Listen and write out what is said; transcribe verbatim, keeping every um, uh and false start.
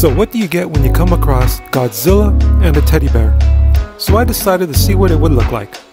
So what do you get when you come across Godzilla and a teddy bear? So I decided to see what it would look like.